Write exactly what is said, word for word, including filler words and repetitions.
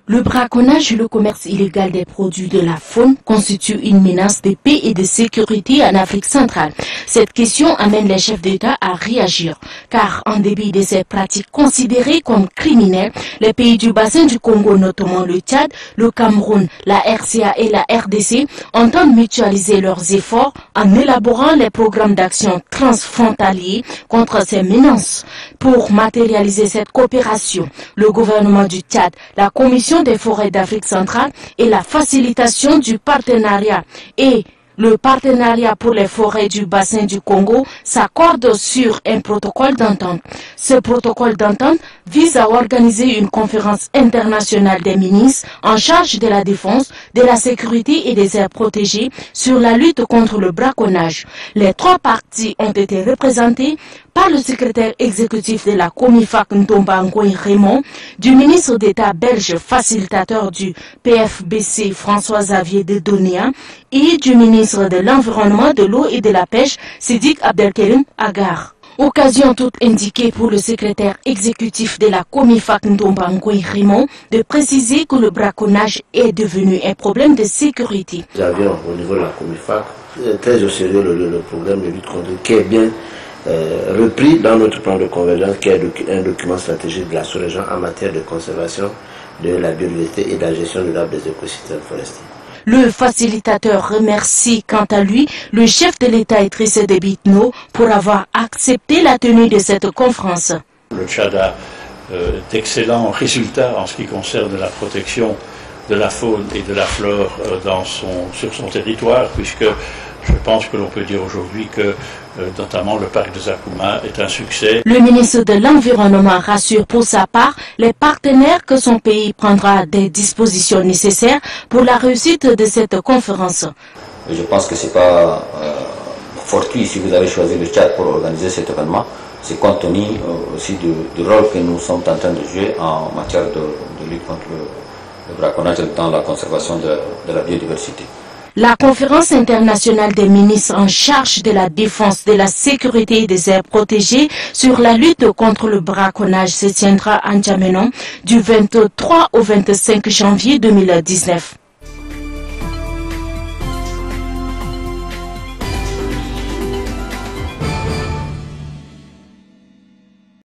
Le braconnage et le commerce illégal des produits de la faune constituent une menace de paix et de sécurité en Afrique centrale. Cette question amène les chefs d'État à réagir, car en dépit de ces pratiques considérées comme criminelles, les pays du bassin du Congo, notamment le Tchad, le Cameroun, la R C A et la R D C, entendent mutualiser leurs efforts en élaborant les programmes d'action transfrontaliers contre ces menaces. Pour matérialiser cette coopération, le gouvernement du Tchad, la Commission des forêts d'Afrique centrale et la facilitation du partenariat et le partenariat pour les forêts du bassin du Congo s'accordent sur un protocole d'entente. Ce protocole d'entente vise à organiser une conférence internationale des ministres en charge de la défense, de la sécurité et des aires protégées sur la lutte contre le braconnage. Les trois parties ont été représentées par le secrétaire exécutif de la Comifac Ntomba Ngoy Raymond, du ministre d'État belge facilitateur du P F B C François-Xavier de Donéa et du ministre de l'Environnement, de l'Eau et de la Pêche Siddiq Abdelkerim Agar. Occasion toute indiquée pour le secrétaire exécutif de la Comifac Ntomba Ngoy Raymond de préciser que le braconnage est devenu un problème de sécurité. Nous avions au niveau de la Comifac très au sérieux le, le, le problème de lutte contre qui est bien Euh, repris dans notre plan de convergence qui est un document stratégique de la sous-région en matière de conservation de la biodiversité et de la gestion durable des écosystèmes forestiers. Le facilitateur remercie quant à lui le chef de l'État Idrissa Déby Itno pour avoir accepté la tenue de cette conférence. Le Tchad a euh, d'excellents résultats en ce qui concerne la protection de la faune et de la flore euh, dans son, sur son territoire, puisque je pense que l'on peut dire aujourd'hui que euh, notamment le parc de Zakouma est un succès. Le ministre de l'Environnement rassure pour sa part les partenaires que son pays prendra des dispositions nécessaires pour la réussite de cette conférence. Je pense que ce n'est pas euh, fortuit si vous avez choisi le Tchad pour organiser cet événement. C'est compte tenu euh, aussi du, du rôle que nous sommes en train de jouer en matière de, de lutte contre le, le braconnage dans la conservation de, de la biodiversité. La conférence internationale des ministres en charge de la défense, de la sécurité et des aires protégées sur la lutte contre le braconnage se tiendra à N'Djamena du vingt-trois au vingt-cinq janvier deux mille dix-neuf.